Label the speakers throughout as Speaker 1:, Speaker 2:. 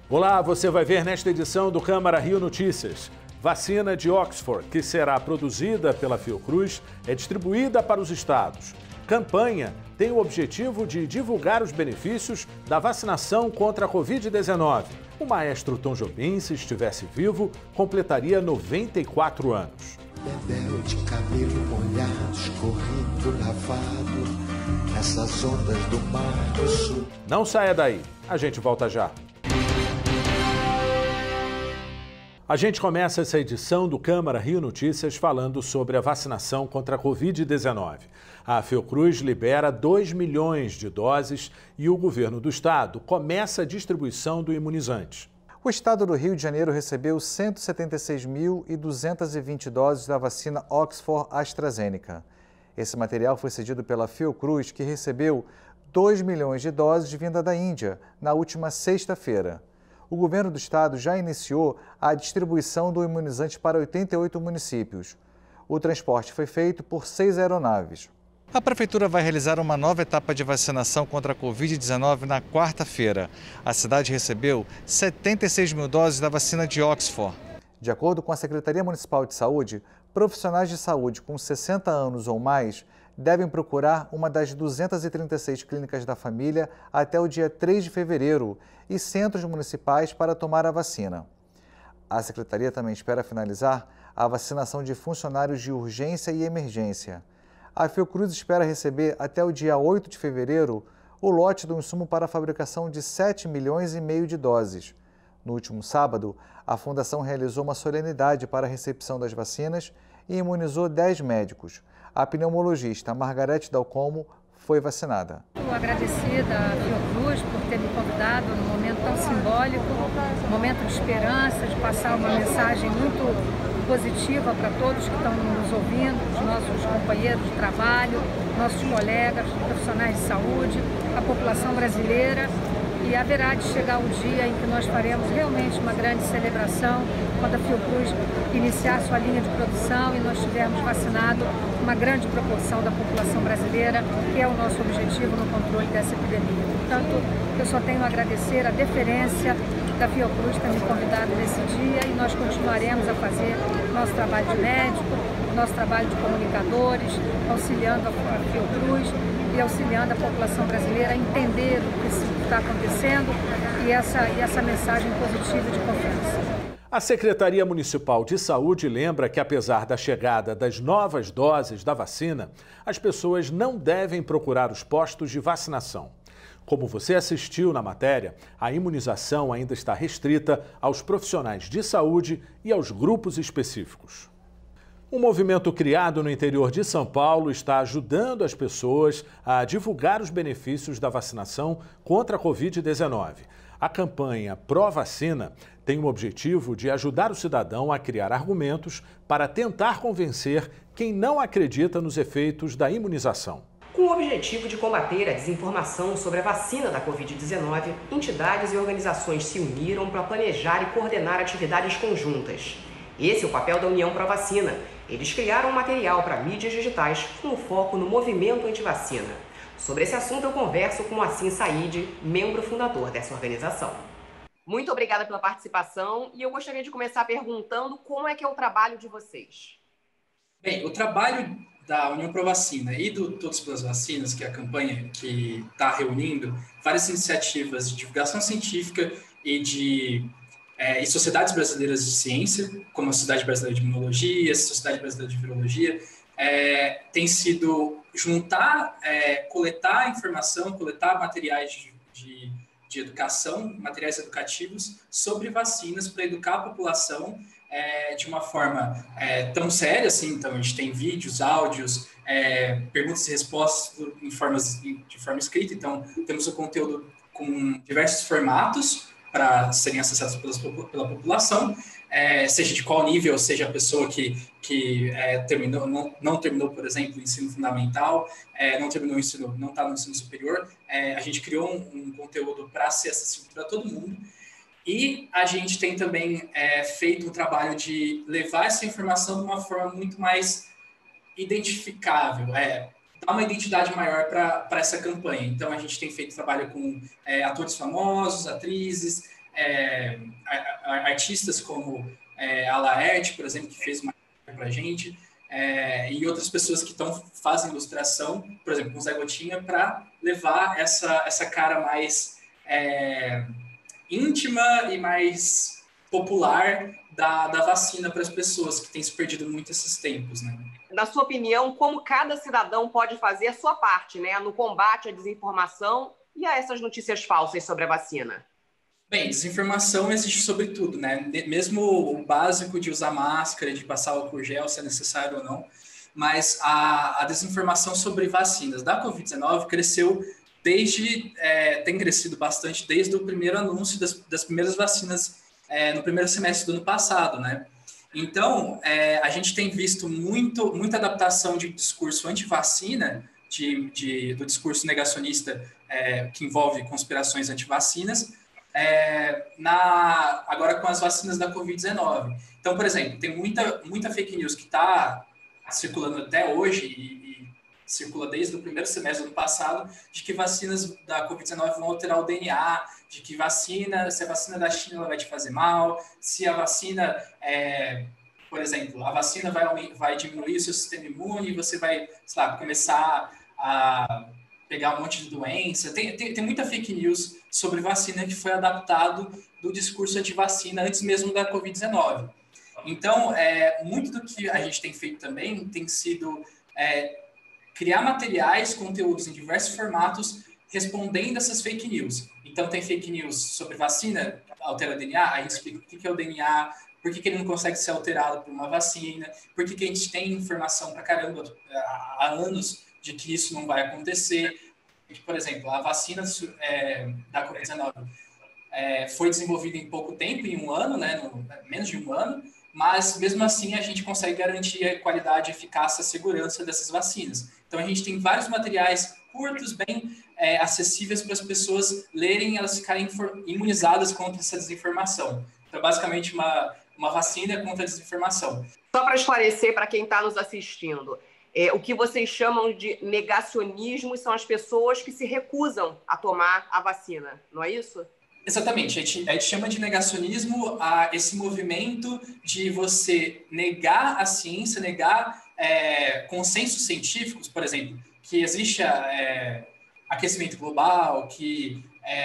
Speaker 1: Olá, você vai ver nesta edição do Câmara Rio Notícias. Vacina de Oxford, que será produzida pela Fiocruz, é distribuída para os estados. Campanha tem o objetivo de divulgar os benefícios da vacinação contra a Covid-19. O maestro Tom Jobim, se estivesse vivo, completaria 94 anos.
Speaker 2: Bebel de cabelo molhado, escorrido, lavado, nessas ondas do mar do sul.
Speaker 1: Não saia daí, a gente volta já. A gente começa essa edição do Câmara Rio Notícias falando sobre a vacinação contra a Covid-19. A Fiocruz libera 2 milhões de doses e o governo do estado começa a distribuição do imunizante.
Speaker 3: O estado do Rio de Janeiro recebeu 176.220 doses da vacina Oxford AstraZeneca. Esse material foi cedido pela Fiocruz, que recebeu 2 milhões de doses vinda da Índia na última sexta-feira. O governo do estado já iniciou a distribuição do imunizante para 88 municípios. O transporte foi feito por 6 aeronaves. A prefeitura vai realizar uma nova etapa de vacinação contra a Covid-19 na quarta-feira. A cidade recebeu 76 mil doses da vacina de Oxford. De acordo com a Secretaria Municipal de Saúde, profissionais de saúde com 60 anos ou mais devem procurar uma das 236 clínicas da família até o dia 3 de fevereiro e centros municipais para tomar a vacina. A Secretaria também espera finalizar a vacinação de funcionários de urgência e emergência. A Fiocruz espera receber até o dia 8 de fevereiro o lote do insumo para a fabricação de 7,5 milhões de doses. No último sábado, a Fundação realizou uma solenidade para a recepção das vacinas e imunizou 10 médicos. A pneumologista Margarete Dalcomo foi vacinada.
Speaker 4: Estou agradecida à Fiocruz por ter me convidado num momento tão simbólico, um momento de esperança, de passar uma mensagem muito positiva para todos que estão nos ouvindo, os nossos companheiros de trabalho, nossos colegas, profissionais de saúde, a população brasileira. E haverá de chegar o dia em que nós faremos realmente uma grande celebração, quando a Fiocruz iniciar sua linha de produção e nós tivermos vacinado uma grande proporção da população brasileira, que é o nosso objetivo no controle dessa epidemia. Portanto, eu só tenho a agradecer a deferência da Fiocruz ter me convidado nesse dia e nós continuaremos a fazer nosso trabalho de médico, nosso trabalho de comunicadores, auxiliando a Fiocruz e auxiliando a população brasileira a entender o que está acontecendo e essa mensagem positiva de confiança.
Speaker 1: A Secretaria Municipal de Saúde lembra que, apesar da chegada das novas doses da vacina, as pessoas não devem procurar os postos de vacinação. Como você assistiu na matéria, a imunização ainda está restrita aos profissionais de saúde e aos grupos específicos. Um movimento criado no interior de São Paulo está ajudando as pessoas a divulgar os benefícios da vacinação contra a Covid-19. A campanha Pró-Vacina tem o objetivo de ajudar o cidadão a criar argumentos para tentar convencer quem não acredita nos efeitos da imunização.
Speaker 5: Com o objetivo de combater a desinformação sobre a vacina da Covid-19, entidades e organizações se uniram para planejar e coordenar atividades conjuntas. Esse é o papel da União Pró-Vacina. Eles criaram um material para mídias digitais com foco no movimento antivacina. Sobre esse assunto eu converso com Assim Said, membro fundador dessa organização. Muito obrigada pela participação e eu gostaria de começar perguntando como é que é o trabalho de vocês.
Speaker 6: Bem, o trabalho da União Pró-Vacina e do Todos pelas Vacinas, que é a campanha que está reunindo várias iniciativas de divulgação científica e sociedades brasileiras de ciência, como a Sociedade Brasileira de Imunologia, a Sociedade Brasileira de Virologia, tem sido juntar, coletar informação, coletar materiais de educação, materiais educativos sobre vacinas para educar a população de uma forma tão séria assim. Então, a gente tem vídeos, áudios, perguntas e respostas de forma escrita. Então, temos o conteúdo com diversos formatos para serem acessados pela população, seja de qual nível, seja a pessoa que não terminou, por exemplo, o ensino fundamental, não terminou o ensino, não está no ensino superior. A gente criou um conteúdo para ser acessível para todo mundo. E a gente tem também feito um trabalho de levar essa informação de uma forma muito mais identificável, dar uma identidade maior para essa campanha. Então, a gente tem feito trabalho com atores famosos, atrizes, artistas como a Laerte, por exemplo, que fez uma para a gente, e outras pessoas que fazem ilustração, por exemplo, com o Zé Gotinha, para levar essa cara mais íntima e mais popular da vacina para as pessoas, que têm se perdido muito esses tempos, né?
Speaker 5: Na sua opinião, como cada cidadão pode fazer a sua parte, né, no combate à desinformação e a essas notícias falsas sobre a vacina?
Speaker 6: Bem, desinformação existe sobre tudo, né? Mesmo o básico de usar máscara, de passar álcool gel, se é necessário ou não. Mas a desinformação sobre vacinas da Covid-19 cresceu tem crescido bastante desde o primeiro anúncio das primeiras vacinas no primeiro semestre do ano passado, né? Então, a gente tem visto muita adaptação de discurso anti-vacina, do discurso negacionista que envolve conspirações anti-vacinas, agora com as vacinas da Covid-19. Então, por exemplo, tem muita fake news que está circulando até hoje e circula desde o primeiro semestre do ano passado, de que vacinas da Covid-19 vão alterar o DNA, de que se a vacina da China ela vai te fazer mal, se a vacina, por exemplo, a vacina vai diminuir o seu sistema imune e você vai, sei lá, começar a pegar um monte de doença. Tem muita fake news sobre vacina que foi adaptado do discurso anti-vacina antes mesmo da Covid-19. Então, muito do que a gente tem feito também tem sido criar materiais, conteúdos em diversos formatos respondendo essas fake news. Então, tem fake news sobre vacina, altera o DNA, a gente explica o que é o DNA, por que ele não consegue ser alterado por uma vacina, por que a gente tem informação pra caramba há anos de que isso não vai acontecer. Por exemplo, a vacina da Covid-19 foi desenvolvida em pouco tempo, em um ano, né, menos de um ano, mas mesmo assim a gente consegue garantir a qualidade, a eficácia, a segurança dessas vacinas. Então a gente tem vários materiais curtos, bem acessíveis para as pessoas lerem e elas ficarem imunizadas contra essa desinformação. Então basicamente uma vacina contra a desinformação.
Speaker 5: Só para esclarecer para quem está nos assistindo, o que vocês chamam de negacionismo são as pessoas que se recusam a tomar a vacina, não é isso?
Speaker 6: Exatamente, a gente chama de negacionismo a esse movimento de você negar a ciência, negar consensos científicos, por exemplo, que existe aquecimento global, que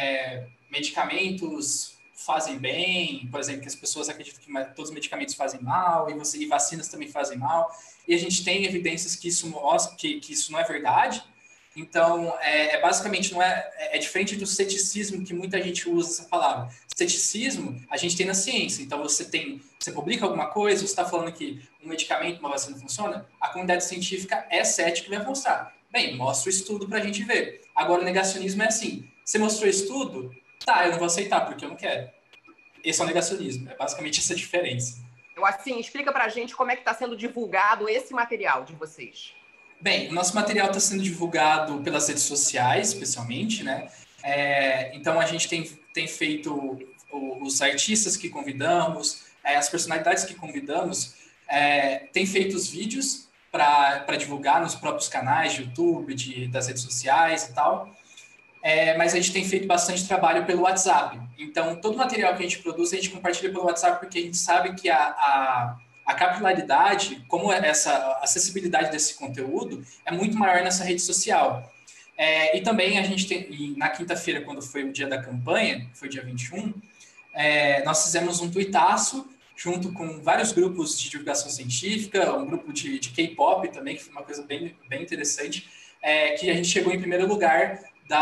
Speaker 6: medicamentos fazem bem, por exemplo, que as pessoas acreditam que todos os medicamentos fazem mal e vacinas também fazem mal, e a gente tem evidências que isso mostra que isso não é verdade. Então, basicamente, é diferente do ceticismo que muita gente usa essa palavra. Ceticismo, a gente tem na ciência. Então, você publica alguma coisa, você está falando que um medicamento, uma vacina funciona, a comunidade científica é cética e vai mostrar. Bem, mostra o estudo para a gente ver. Agora, o negacionismo é assim, você mostrou estudo? Tá, eu não vou aceitar, porque eu não quero. Esse é o negacionismo, é basicamente essa diferença.
Speaker 5: Assim, explica para a gente como é que está sendo divulgado esse material de vocês.
Speaker 6: Bem, o nosso material está sendo divulgado pelas redes sociais, especialmente, né? Então, a gente tem feito os artistas que convidamos, as personalidades que convidamos, tem feito os vídeos para divulgar nos próprios canais de YouTube, das redes sociais e tal. Mas a gente tem feito bastante trabalho pelo WhatsApp. Então, todo o material que a gente produz, a gente compartilha pelo WhatsApp, porque a gente sabe que a capilaridade, como essa acessibilidade desse conteúdo, é muito maior nessa rede social. E também a gente tem, na quinta-feira, quando foi o dia da campanha, foi dia 21, nós fizemos um tuitaço junto com vários grupos de divulgação científica, um grupo de K-pop também, que foi uma coisa bem, bem interessante, que a gente chegou em primeiro lugar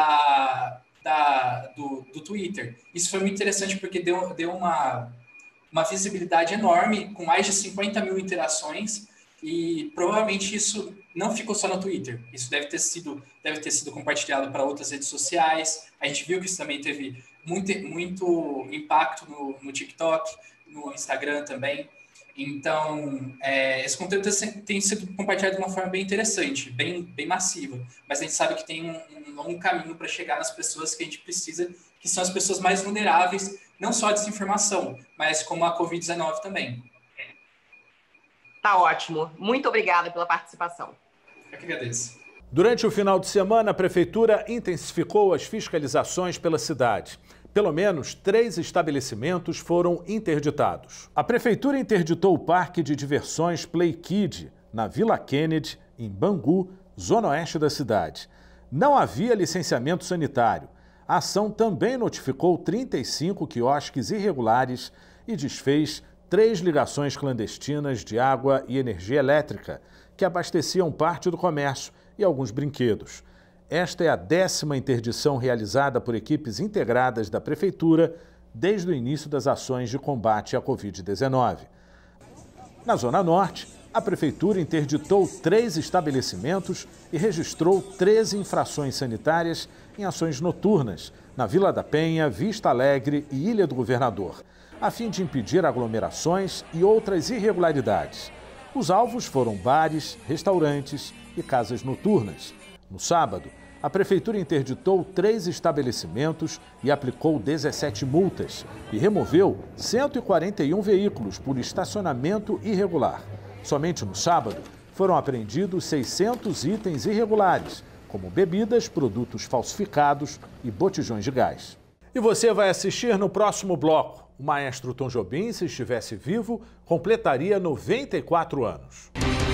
Speaker 6: do Twitter. Isso foi muito interessante porque deu uma visibilidade enorme, com mais de 50 mil interações, e provavelmente isso não ficou só no Twitter. Isso deve ter sido compartilhado para outras redes sociais. A gente viu que isso também teve muito impacto no TikTok, no Instagram também. Então, esse conteúdo tem sido compartilhado de uma forma bem interessante, bem massiva. Mas a gente sabe que tem um longo caminho para chegar nas pessoas que a gente precisa, que são as pessoas mais vulneráveis, não só a desinformação, mas como a Covid-19 também.
Speaker 5: Tá ótimo. Muito obrigada pela participação.
Speaker 6: Eu que agradeço.
Speaker 1: Durante o final de semana, a Prefeitura intensificou as fiscalizações pela cidade. Pelo menos 3 estabelecimentos foram interditados. A Prefeitura interditou o Parque de Diversões Play Kid, na Vila Kennedy, em Bangu, zona oeste da cidade. Não havia licenciamento sanitário. A ação também notificou 35 quiosques irregulares e desfez 3 ligações clandestinas de água e energia elétrica, que abasteciam parte do comércio e alguns brinquedos. Esta é a 10ª interdição realizada por equipes integradas da Prefeitura desde o início das ações de combate à Covid-19. Na Zona Norte, a Prefeitura interditou 3 estabelecimentos e registrou 13 infrações sanitárias em ações noturnas, na Vila da Penha, Vista Alegre e Ilha do Governador, a fim de impedir aglomerações e outras irregularidades. Os alvos foram bares, restaurantes e casas noturnas. No sábado, a Prefeitura interditou 3 estabelecimentos e aplicou 17 multas e removeu 141 veículos por estacionamento irregular. Somente no sábado, foram apreendidos 600 itens irregulares, como bebidas, produtos falsificados e botijões de gás. E você vai assistir no próximo bloco. O maestro Tom Jobim, se estivesse vivo, completaria 94 anos.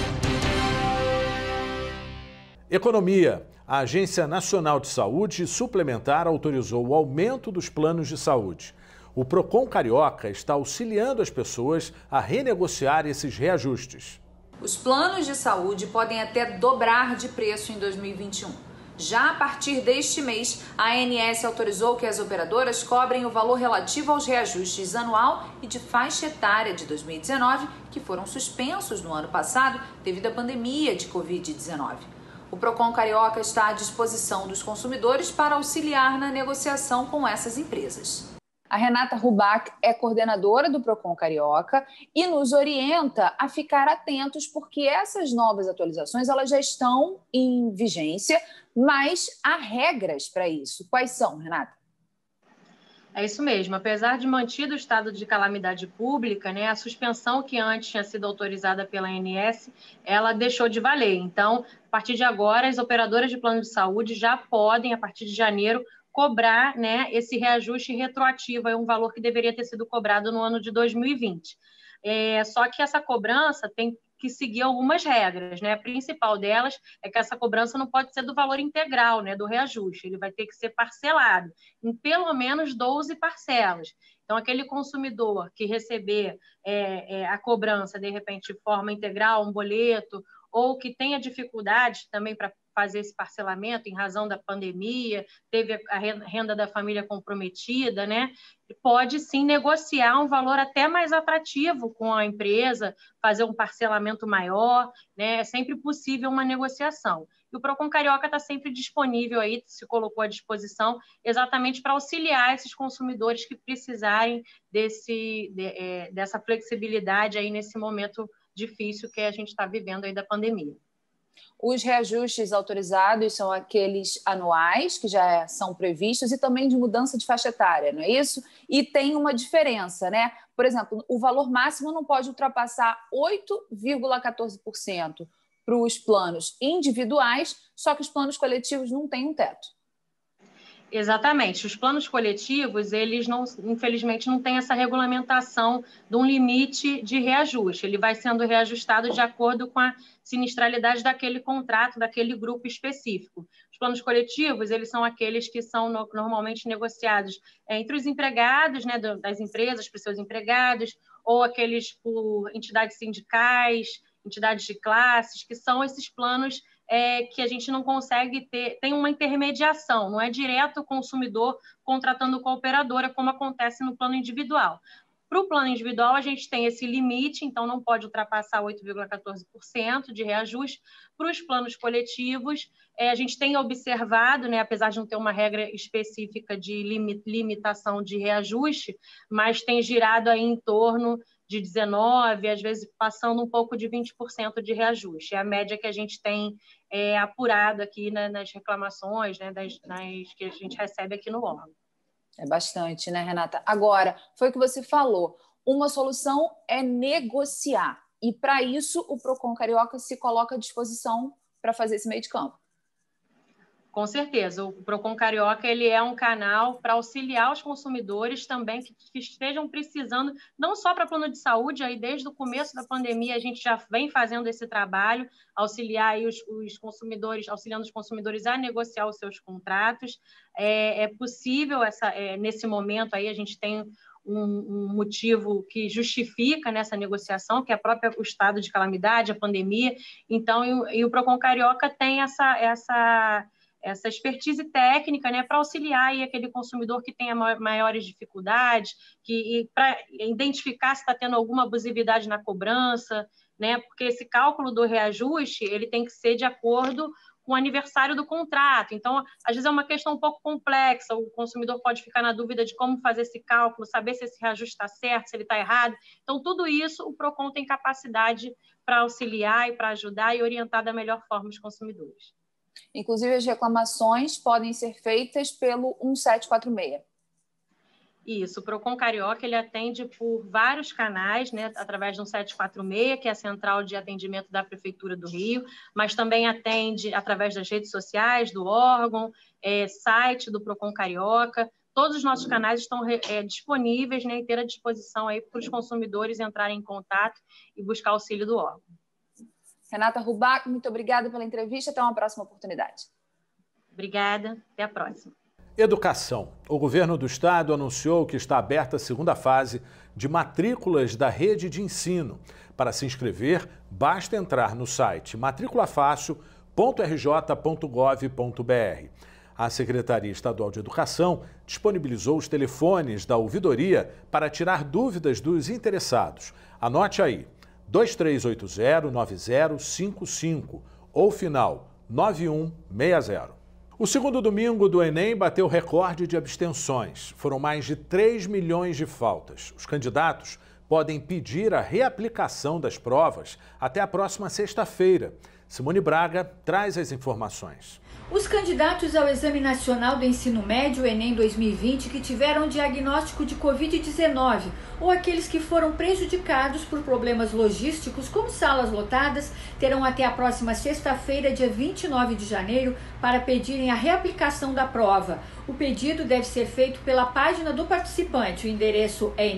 Speaker 1: Economia. A Agência Nacional de Saúde Suplementar autorizou o aumento dos planos de saúde. O Procon Carioca está auxiliando as pessoas a renegociar esses reajustes.
Speaker 7: Os planos de saúde podem até dobrar de preço em 2021. Já a partir deste mês, a ANS autorizou que as operadoras cobrem o valor relativo aos reajustes anual e de faixa etária de 2019, que foram suspensos no ano passado devido à pandemia de Covid-19. O Procon Carioca está à disposição dos consumidores para auxiliar na negociação com essas empresas. A Renata Rubac é coordenadora do Procon Carioca e nos orienta a ficar atentos porque essas novas atualizações elas já estão em vigência, mas há regras para isso. Quais são, Renata?
Speaker 8: É isso mesmo. Apesar de mantido o estado de calamidade pública, né, a suspensão que antes tinha sido autorizada pela ANS, ela deixou de valer. Então, a partir de agora, as operadoras de plano de saúde já podem, a partir de janeiro, cobrar, né, esse reajuste retroativo, é um valor que deveria ter sido cobrado no ano de 2020. Só que essa cobrança tem que seguir algumas regras, né? A principal delas é que essa cobrança não pode ser do valor integral, né, do reajuste, ele vai ter que ser parcelado em pelo menos 12 parcelas. Então, aquele consumidor que receber a cobrança, de repente, de forma integral, um boleto, ou que tenha dificuldade também para fazer esse parcelamento em razão da pandemia, teve a renda da família comprometida, né? Pode sim negociar um valor até mais atrativo com a empresa, fazer um parcelamento maior, né? É sempre possível uma negociação. E o Procon Carioca está sempre disponível aí, se colocou à disposição, exatamente para auxiliar esses consumidores que precisarem dessa flexibilidade aí nesse momento difícil que a gente está vivendo aí da pandemia.
Speaker 7: Os reajustes autorizados são aqueles anuais, que já são previstos, e também de mudança de faixa etária, não é isso? E tem uma diferença, né? Por exemplo, o valor máximo não pode ultrapassar 8,14% para os planos individuais, só que os planos coletivos não têm um teto.
Speaker 8: Exatamente. Os planos coletivos, eles não, infelizmente, não têm essa regulamentação de um limite de reajuste. Ele vai sendo reajustado de acordo com a sinistralidade daquele contrato, daquele grupo específico. Os planos coletivos, eles são aqueles que são normalmente negociados entre os empregados, né, das empresas para os seus empregados, ou aqueles por entidades sindicais, entidades de classes, que são esses planos que a gente não consegue ter, tem uma intermediação, não é direto o consumidor contratando com a operadora, como acontece no plano individual. Para o plano individual, a gente tem esse limite, então não pode ultrapassar 8,14% de reajuste. Para os planos coletivos, a gente tem observado, né, apesar de não ter uma regra específica de limitação de reajuste, mas tem girado aí em torno de 19%, às vezes passando um pouco de 20% de reajuste. É a média que a gente tem apurado aqui, né, nas reclamações, né, que a gente recebe aqui no órgão.
Speaker 7: É bastante, né, Renata? Agora, foi o que você falou, uma solução é negociar. E, para isso, o Procon Carioca se coloca à disposição para fazer esse meio de campo.
Speaker 8: Com certeza, o Procon Carioca ele é um canal para auxiliar os consumidores também que estejam precisando, não só para plano de saúde, aí desde o começo da pandemia a gente já vem fazendo esse trabalho, auxiliar aí os consumidores, auxiliando os consumidores a negociar os seus contratos. É possível, nesse momento aí a gente tem um motivo que justifica nessa negociação, que é o estado de calamidade, a pandemia. Então, o Procon Carioca tem essa expertise técnica, né, para auxiliar aí aquele consumidor que tenha maiores dificuldades, para identificar se está tendo alguma abusividade na cobrança, né, porque esse cálculo do reajuste ele tem que ser de acordo com o aniversário do contrato. Então, às vezes é uma questão um pouco complexa, o consumidor pode ficar na dúvida de como fazer esse cálculo, saber se esse reajuste está certo, se ele está errado. Então, tudo isso o Procon tem capacidade para auxiliar e para ajudar e orientar da melhor forma os consumidores.
Speaker 7: Inclusive, as reclamações podem ser feitas pelo 1746.
Speaker 8: Isso, o Procon Carioca ele atende por vários canais, né, através do 1746, que é a central de atendimento da Prefeitura do Rio, mas também atende através das redes sociais do órgão, site do Procon Carioca. Todos os nossos canais estão disponíveis, né, e ter à disposição aí para os consumidores entrarem em contato e buscar auxílio do órgão.
Speaker 7: Renata Rubac, muito obrigada pela entrevista. Até uma próxima oportunidade.
Speaker 8: Obrigada. Até a próxima.
Speaker 1: Educação. O governo do estado anunciou que está aberta a segunda fase de matrículas da rede de ensino. Para se inscrever, basta entrar no site matriculafácil.rj.gov.br. A Secretaria Estadual de Educação disponibilizou os telefones da ouvidoria para tirar dúvidas dos interessados. Anote aí. 2380-9055 ou final 9160. O segundo domingo do Enem bateu recorde de abstenções. Foram mais de 3 milhões de faltas. Os candidatos podem pedir a reaplicação das provas até a próxima sexta-feira. Simone Braga traz as informações.
Speaker 9: Os candidatos ao Exame Nacional do Ensino Médio, Enem 2020, que tiveram diagnóstico de Covid-19 ou aqueles que foram prejudicados por problemas logísticos, como salas lotadas, terão até a próxima sexta-feira, dia 29 de janeiro, para pedirem a reaplicação da prova. O pedido deve ser feito pela página do participante. O endereço é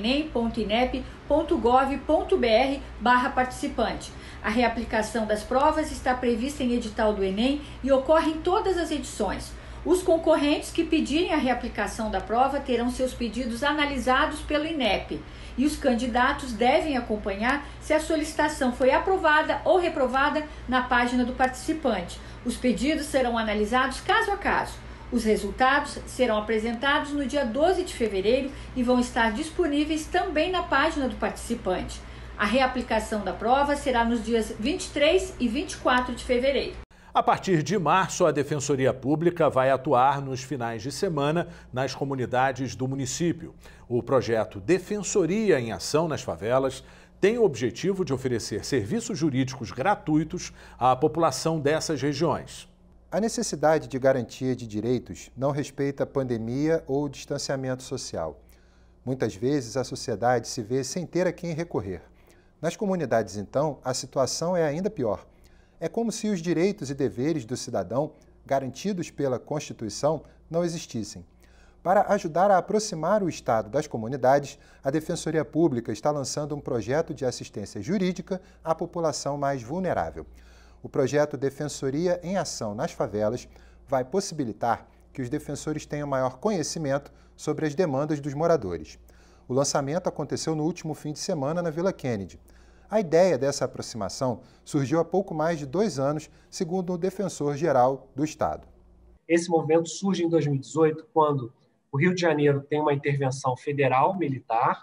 Speaker 9: enem.inep.gov.br/participante. A reaplicação das provas está prevista em edital do Enem e ocorre em todas as edições. Os concorrentes que pedirem a reaplicação da prova terão seus pedidos analisados pelo INEP e os candidatos devem acompanhar se a solicitação foi aprovada ou reprovada na página do participante. Os pedidos serão analisados caso a caso. Os resultados serão apresentados no dia 12 de fevereiro e vão estar disponíveis também na página do participante. A reaplicação da prova será nos dias 23 e 24 de fevereiro.
Speaker 1: A partir de março, a Defensoria Pública vai atuar nos finais de semana nas comunidades do município. O projeto Defensoria em Ação nas Favelas tem o objetivo de oferecer serviços jurídicos gratuitos à população dessas regiões.
Speaker 10: A necessidade de garantia de direitos não respeita a pandemia ou o distanciamento social. Muitas vezes a sociedade se vê sem ter a quem recorrer. Nas comunidades, então, a situação é ainda pior. É como se os direitos e deveres do cidadão, garantidos pela Constituição, não existissem. Para ajudar a aproximar o Estado das comunidades, a Defensoria Pública está lançando um projeto de assistência jurídica à população mais vulnerável. O projeto Defensoria em Ação nas Favelas vai possibilitar que os defensores tenham maior conhecimento sobre as demandas dos moradores. O lançamento aconteceu no último fim de semana na Vila Kennedy. A ideia dessa aproximação surgiu há pouco mais de 2 anos, segundo o Defensor-Geral do Estado.
Speaker 11: Esse movimento surge em 2018, quando o Rio de Janeiro tem uma intervenção federal, militar,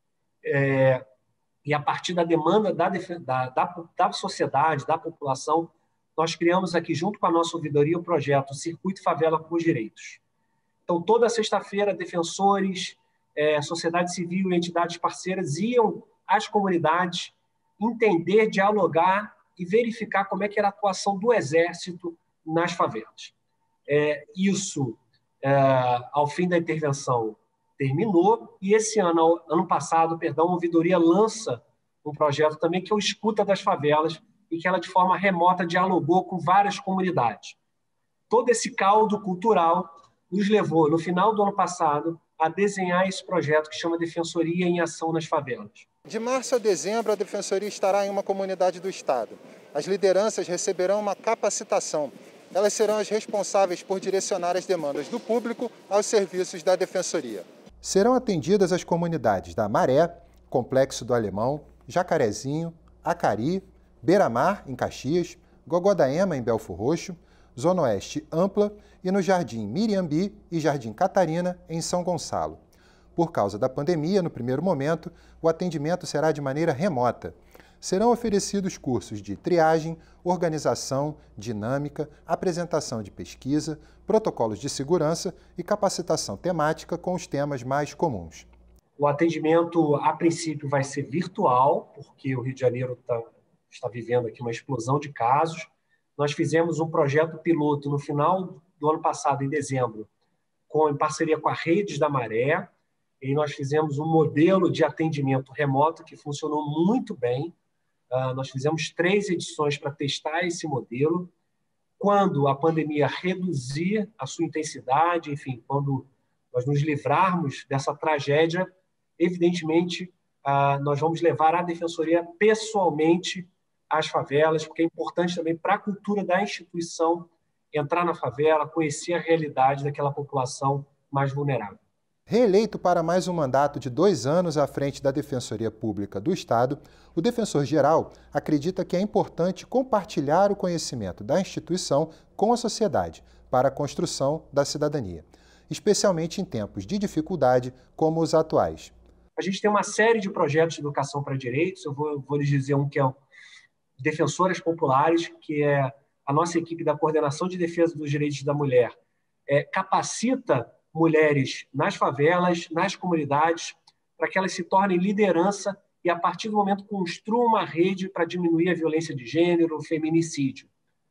Speaker 11: e a partir da demanda da sociedade, da população, nós criamos aqui, junto com a nossa ouvidoria, o projeto Circuito Favela com os Direitos. Então, toda sexta-feira, defensores, sociedade civil e entidades parceiras iam às comunidades entender, dialogar e verificar como é que era a atuação do Exército nas favelas. Isso, ao fim da intervenção, terminou e esse ano passado, a ouvidoria lança um projeto também que é o Escuta das Favelas e que ela, de forma remota, dialogou com várias comunidades. todo esse caldo cultural nos levou, no final do ano passado, a desenhar esse projeto que chama Defensoria em Ação nas Favelas.
Speaker 10: De março a dezembro, a Defensoria estará em uma comunidade do Estado. As lideranças receberão uma capacitação. Elas serão as responsáveis por direcionar as demandas do público aos serviços da Defensoria. Serão atendidas as comunidades da Maré, Complexo do Alemão, Jacarezinho, Acari, Beira-Mar, em Caxias, Gogodaema, em Belfor Roxo, Zona Oeste Ampla e no Jardim Miriambi e Jardim Catarina, em São Gonçalo. Por causa da pandemia, no primeiro momento, o atendimento será de maneira remota. Serão oferecidos cursos de triagem, organização, dinâmica, apresentação de pesquisa, protocolos de segurança e capacitação temática com os temas mais comuns.
Speaker 11: O atendimento, a princípio, vai ser virtual, porque o Rio de Janeiro está vivendo aqui uma explosão de casos. Nós fizemos um projeto piloto no final do ano passado, em dezembro, em parceria com a Redes da Maré, e nós fizemos um modelo de atendimento remoto que funcionou muito bem. Nós fizemos 3 edições para testar esse modelo. Quando a pandemia reduzir a sua intensidade, enfim, quando nós nos livrarmos dessa tragédia, evidentemente, nós vamos levar a Defensoria pessoalmente às favelas, porque é importante também para a cultura da instituição entrar na favela, conhecer a realidade daquela população mais vulnerável.
Speaker 10: Reeleito para mais um mandato de 2 anos à frente da Defensoria Pública do Estado, o defensor-geral acredita que é importante compartilhar o conhecimento da instituição com a sociedade para a construção da cidadania, especialmente em tempos de dificuldade como os atuais.
Speaker 11: A gente tem uma série de projetos de educação para direitos, eu vou lhes dizer um que é Defensoras Populares, que é a nossa equipe da Coordenação de Defesa dos Direitos da Mulher, capacita mulheres nas favelas, nas comunidades, para que elas se tornem liderança e, a partir do momento, construam uma rede para diminuir a violência de gênero, o feminicídio.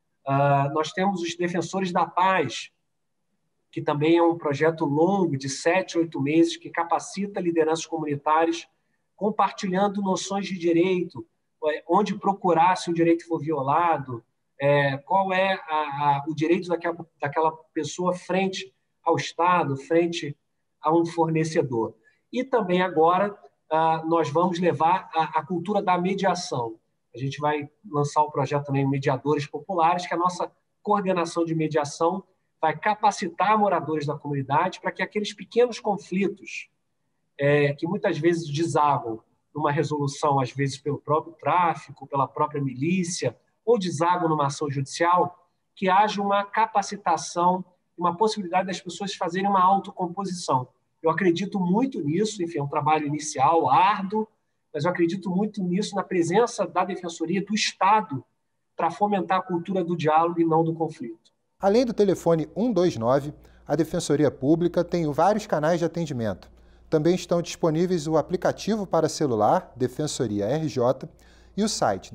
Speaker 11: Nós temos os Defensores da Paz, que também é um projeto longo, de 7 a 8 meses, que capacita lideranças comunitárias, compartilhando noções de direito, onde procurar se o direito for violado, qual é o direito daquela pessoa frente ao Estado, frente a um fornecedor. E também agora nós vamos levar a cultura da mediação. A gente vai lançar o projeto também Mediadores Populares, que a nossa coordenação de mediação vai capacitar moradores da comunidade para que aqueles pequenos conflitos que muitas vezes desagam numa resolução, às vezes pelo próprio tráfico, pela própria milícia, ou desagam numa ação judicial, que haja uma capacitação, uma possibilidade das pessoas fazerem uma autocomposição. Eu acredito muito nisso, enfim, é um trabalho inicial, árduo, mas eu acredito muito nisso, na presença da Defensoria, do Estado, para fomentar a cultura do diálogo e não do conflito.
Speaker 10: Além do telefone 129, a Defensoria Pública tem vários canais de atendimento. Também estão disponíveis o aplicativo para celular Defensoria RJ e o site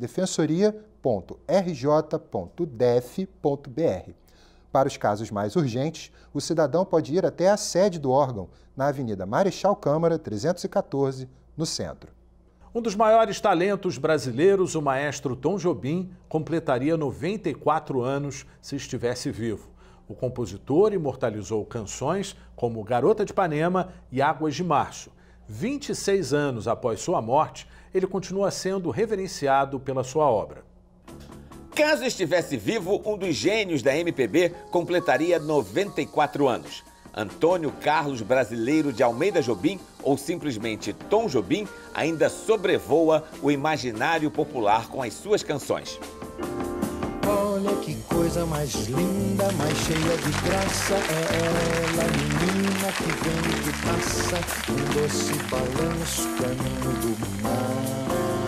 Speaker 10: defensoria.rj.def.br. Para os casos mais urgentes, o cidadão pode ir até a sede do órgão, na Avenida Marechal Câmara, 314, no centro.
Speaker 1: Um dos maiores talentos brasileiros, o maestro Tom Jobim, completaria 94 anos se estivesse vivo. O compositor imortalizou canções como Garota de Ipanema e Águas de Março. 26 anos após sua morte, ele continua sendo reverenciado pela sua obra.
Speaker 12: Caso estivesse vivo, um dos gênios da MPB completaria 94 anos. Antônio Carlos Brasileiro de Almeida Jobim, ou simplesmente Tom Jobim, ainda sobrevoa o imaginário popular com as suas canções.
Speaker 2: Olha que coisa mais linda, mais cheia de graça, é ela, menina que vem e que passa, um doce balanço caminho do mar.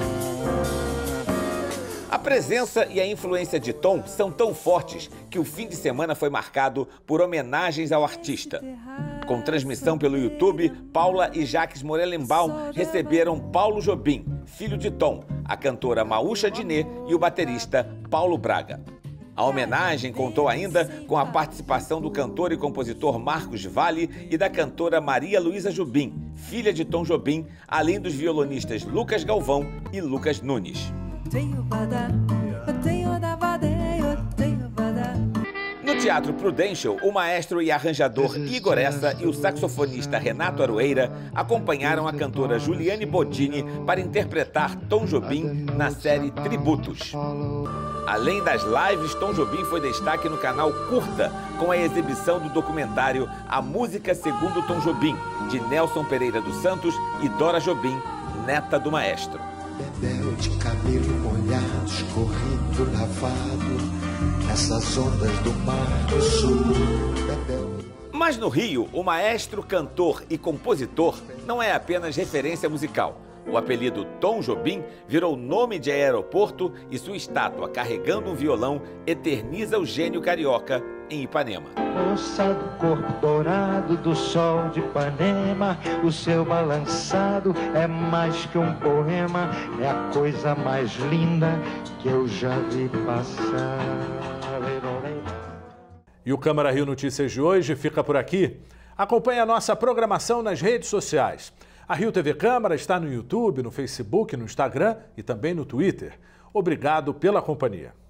Speaker 12: A presença e a influência de Tom são tão fortes que o fim de semana foi marcado por homenagens ao artista. Com transmissão pelo YouTube, Paula e Jacques Morelenbaum receberam Paulo Jobim, filho de Tom, a cantora Maúcha Diné e o baterista Paulo Braga. A homenagem contou ainda com a participação do cantor e compositor Marcos Valle e da cantora Maria Luísa Jobim, filha de Tom Jobim, além dos violonistas Lucas Galvão e Lucas Nunes.
Speaker 13: No
Speaker 12: Teatro Prudential, o maestro e arranjador Igor Essa e o saxofonista Renato Aroeira acompanharam a cantora Juliane Bodini para interpretar Tom Jobim na série Tributos. Além das lives, Tom Jobim foi destaque no canal Curta, com a exibição do documentário A Música Segundo Tom Jobim, de Nelson Pereira dos Santos e Dora Jobim, neta do maestro.
Speaker 2: Bebel de cabelo molhado, escorrido, lavado, nessas ondas do mar do sul. Bebel.
Speaker 12: Mas no Rio, o maestro, cantor e compositor não é apenas referência musical. O apelido Tom Jobim virou nome de aeroporto e sua estátua carregando um violão eterniza o gênio carioca em Ipanema.
Speaker 2: Moça do corpo dourado do sol de Ipanema, o seu balançado é mais que um poema, é a coisa mais linda que eu já vi passar.
Speaker 1: E o Câmara Rio Notícias de hoje fica por aqui. Acompanhe a nossa programação nas redes sociais. A Rio TV Câmara está no YouTube, no Facebook, no Instagram e também no Twitter. Obrigado pela companhia.